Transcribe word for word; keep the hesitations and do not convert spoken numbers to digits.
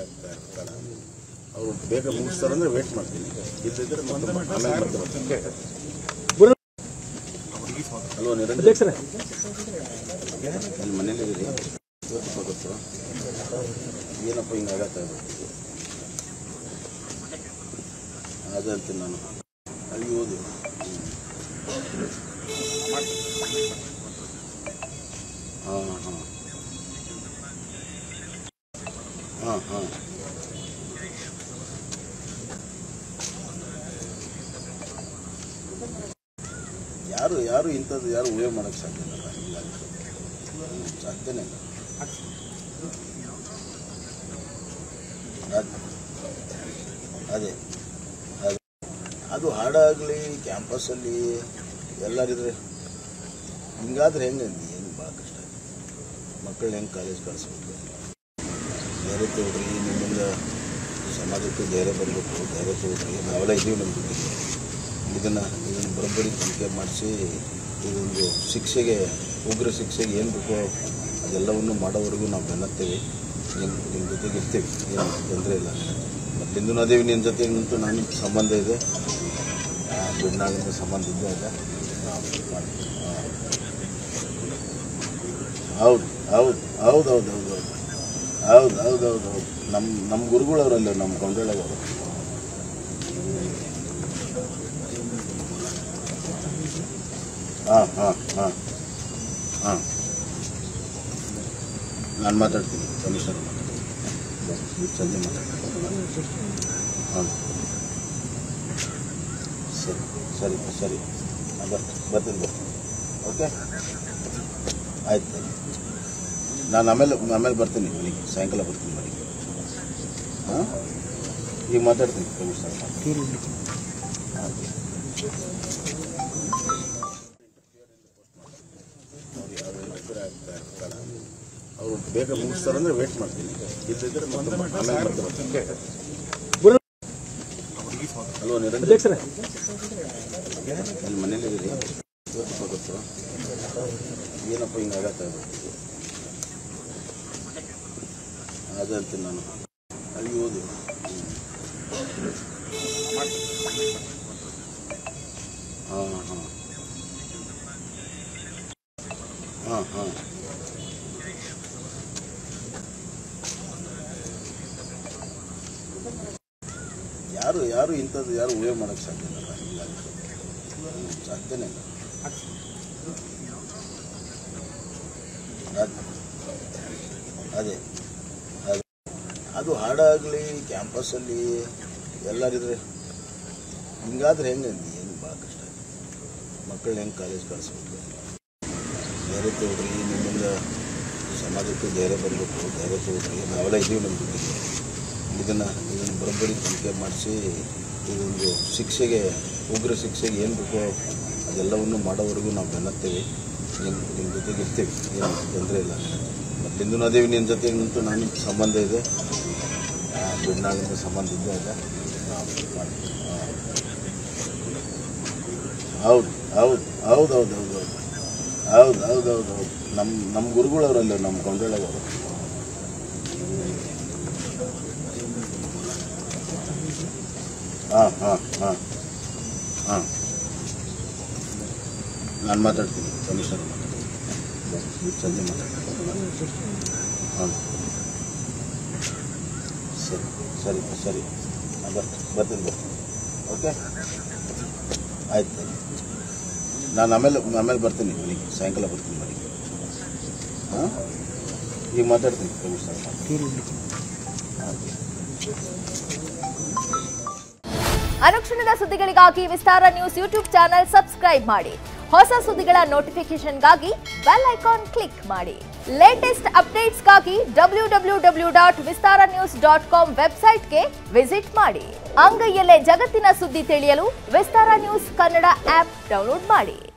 ಆಗ್ತಾ ಇರ್ತಾರೆ. ಅವರು ಬೇಗ ಮುಗಿಸ್ತಾರೆ ಅಂದರೆ ವೇಟ್ ಮಾಡ್ತೀನಿ, ಇಲ್ಲದಿದ್ದರೆ ಆಮೇಲೆ ಬರ್ತಾರೆ. ಹಲೋ ನಿರಂಜನ್, ಅಲ್ಲಿ ಮನೇಲಿದ್ದೀರಿ? ಇವತ್ತು ಗೊತ್ತು ಏನಪ್ಪ ಹಿಂಗೆ ಆಗತ್ತಾ ಇರ್ತೀವಿ ಅದಂತೀನಿ ನಾನು ಅಲ್ಲಿ ಓದು. ಹಾಂ ಹಾಂ ಹಾಂ ಹಾಂ ಯಾರು ಯಾರು ಇಂಥದ್ದು ಯಾರು ಊಹೆ ಮಾಡೋಕ್ಕೆ ಸಾಧ್ಯ ಇಲ್ಲ, ಹಿಂಗಾಗುತ್ತೆ ಸಾಧ್ಯನೇ ಇಲ್ಲ. ಅದೇ ಅದೇ ಅದು ಹಾಡಾಗಲಿ ಕ್ಯಾಂಪಸ್ಸಲ್ಲಿ ಎಲ್ಲರಿದ್ರೆ ಹಿಂಗಾದ್ರೆ ಹೆಂಗೆ ಏನು ಭಾಳ ಕಷ್ಟ. ಮಕ್ಕಳನ್ನ ಹೆಂಗೆ ಕಾಲೇಜ್ ಕಳಿಸ್ಬೇಕು, ಧೈರ್ಯ ತಗೊಳ್ರಿ, ನಿಮ್ಮಿಂದ ಸಮಾಜಕ್ಕೆ ಧೈರ್ಯ ಬರಬೇಕು, ಧೈರ್ಯ ತಗೊಳ್ರಿ, ನಾವೆಲ್ಲ ಇದ್ದೀವಿ ನಮ್ಮ ಜೊತೆಗೆ. ಇದನ್ನು ಇದನ್ನು ಬರೋಬ್ಬರಿ ತನಿಖೆ ಮಾಡಿಸಿ ಇದೊಂದು ಶಿಕ್ಷೆಗೆ, ಉಗ್ರ ಶಿಕ್ಷೆಗೆ ಏನು ಬೇಕೋ ಅದೆಲ್ಲವನ್ನು ಮಾಡೋವರೆಗೂ ನಾವು ಬೆನ್ನತ್ತೇವೆ. ನಿಮ್ಮ ನಿಮ್ಮ ಜೊತೆಗೆ ಇರ್ತೀವಿ, ಏನು ತೊಂದರೆ ಇಲ್ಲ. ಮೊದಲಿಂದೂ ಅದೇವಿ ನಿನ್ನ ಜೊತೆಗೆ ನಿಂತು ನಾನು ಸಂಬಂಧ ಇದೆ, ಬಿಡ್ನಾಳಿಂದ ಸಂಬಂಧ ಇದ್ದೇ ಇದೆ. ಹೌದು ಹೌದು ಹೌದು ಹೌದು ಹೌದು ಹೌದು ಹೌದು ಹೌದು ಹೌದು ನಮ್ಮ ನಮ್ಮ ಗುರುಗಳವರಲ್ಲ, ನಮ್ಮ ಕೊಂಡಳವರು. ಹಾಂ ಹಾಂ ಹಾಂ ಹಾಂ ನಾನು ಮಾತಾಡ್ತೀನಿ, ಕಮಿಷನರ್ ಮಾತಾಡ್ತೀನಿ, ಸಂಜೆ ಮಾತಾಡ್ತೀನಿ. ಹಾಂ ಸರಿ ಸರಿ ಸರಿ ಬರ್ತೀನಿ ಬರ್ತೀನಿ ಬರ್ತೀನಿ ಓಕೆ ಆಯ್ತು. ನಾನು ಆಮೇಲೆ ಆಮೇಲೆ ಬರ್ತೀನಿ ಮನೆಗೆ, ಸಾಯಂಕಾಲ ಬರ್ತೀನಿ ಮನೆಗೆ. ಹಾಂ ಈಗ ಮಾತಾಡ್ತೀನಿ ಕಮಿಷನರ್. ಅವರು ಬೇಗ ಮುಗಿಸ್ತಾರೆ ಅಂದರೆ ವೇಟ್ ಮಾಡ್ತೀನಿ, ಇಲ್ಲದಿದ್ದರೆ ಆಮೇಲೆ ಬರ್ತಾರೆ. ಹಲೋ ನಿರಂಜನ್, ಅಲ್ಲಿ ಮನೇಲಿದ್ದೀರಿ? ಇವತ್ತು ಗೊತ್ತು ಏನಪ್ಪ ಹಿಂಗೆ ಆಗತ್ತಾ ಇರ್ತೀವಿ ಅದಂತೀನಿ ನಾನು ಅಲ್ಲಿ ಓದು. ಹಾಂ ಹಾಂ ಹಾಂ ಹಾಂ ಯಾರು ಯಾರು ಇಂಥದ್ದು ಯಾರು ಊಹೆ ಮಾಡೋಕ್ಕೆ ಸಾಧ್ಯ ಇಲ್ಲ, ಹಿಂಗಾಗುತ್ತೆ ಸಾಧ್ಯನೇ ಇಲ್ಲ. ಅದೇ ಅದೇ ಅದು ಹಾಡಾಗಲಿ ಕ್ಯಾಂಪಸ್ಸಲ್ಲಿ ಎಲ್ಲರಿದ್ರೆ ಹಿಂಗಾದ್ರೆ ಹೆಂಗೆ ಏನು ಭಾಳ ಕಷ್ಟ. ಮಕ್ಕಳನ್ನ ಹೆಂಗೆ ಕಾಲೇಜ್ ಕಳಿಸ್ಬೇಕು, ಧೈರ್ಯ ತಗೊಳ್ರಿ, ನಿಮ್ಮಿಂದ ಸಮಾಜಕ್ಕೆ ಧೈರ್ಯ ಬರಬೇಕು, ಧೈರ್ಯ ತಗೊಳ್ರಿ, ನಾವೆಲ್ಲ ಇದ್ದೀವಿ ನಮ್ಮ ಜೊತೆಗೆ. ಇದನ್ನು ಇದನ್ನು ಬರೋಬ್ಬರಿ ತನಿಖೆ ಮಾಡಿಸಿ ಇದೊಂದು ಶಿಕ್ಷೆಗೆ, ಉಗ್ರ ಶಿಕ್ಷೆಗೆ ಏನು ಬೇಕೋ ಅದೆಲ್ಲವನ್ನು ಮಾಡೋವರೆಗೂ ನಾವು ಬೆನ್ನತ್ತೇವೆ. ನಿಮ್ಮ ನಿಮ್ಮ ಜೊತೆಗೆ ಇರ್ತೀವಿ, ಏನು ತೊಂದರೆ ಇಲ್ಲ. ಮೊದಲಿಂದೂ ಅದೇವಿ ನಿನ್ನ ಜೊತೆಗೆ ನಿಂತು ನಾನು ಸಂಬಂಧ ಇದೆ, ಬಿಡ್ನಾಳಿಂದ ಸಂಬಂಧ ಇದ್ದೇ ಇದೆ. ಹೌದು ಹೌದು ಹೌದು ಹೌದು ಹೌದು ಹೌದು ಹೌದು ಹೌದು ಹೌದು ನಮ್ಮ ನಮ್ಮ ಗುರುಗಳವರಲ್ಲ, ನಮ್ಮ ಕೊಂಡಳವರು. ಹಾಂ ಹಾಂ ಹಾಂ ಹಾಂ ನಾನು ಮಾತಾಡ್ತೀನಿ, ಕಮಿಷನರ್ ಮಾತಾಡ್ತೀನಿ, ಸಂಜೆ ಮಾತಾಡ್ತೀನಿ. ಹಾಂ ಸರಿ ಸರಿ ಸರಿ ಬರ್ತೀನಿ ಬರ್ತೀನಿ ಬರ್ತೀನಿ ಓಕೆ ಆಯ್ತು. ನಾನು ಆಮೇಲೆ ಆಮೇಲೆ ಬರ್ತೀನಿ ಮನೆಗೆ, ಸಾಯಂಕಾಲ ಬರ್ತೀನಿ ಮನೆಗೆ. ಹಾಂ ಈಗ ಮಾತಾಡ್ತೀನಿ ಕಮಿಷನರ್. ಅನುಕ್ಷಣದ ಸುದ್ದಿಗಳಿಗಾಗಿ Vistara news YouTube channel subscribe ಮಾಡಿ. ಹೊಸ ಸುದ್ದಿಗಳ ನೋಟಿಫಿಕೇಶನ್ಗಾಗಿ ಬೆಲ್ ಐಕಾನ್ ಕ್ಲಿಕ್ ಮಾಡಿ. ಲೇಟೆಸ್ಟ್ ಅಪ್ಡೇಟ್ಸ್ಗಾಗಿ W W W dot Vistara news dot com ವೆಬ್ಸೈಟ್ಗೆ ವಿಸಿಟ್ ಮಾಡಿ. ಅಂಗೈಯಲ್ಲೇ ಜಗತ್ತಿನ ಸುದ್ದಿ ತಿಳಿಯಲು Vistara news Kannada app download ಮಾಡಿ.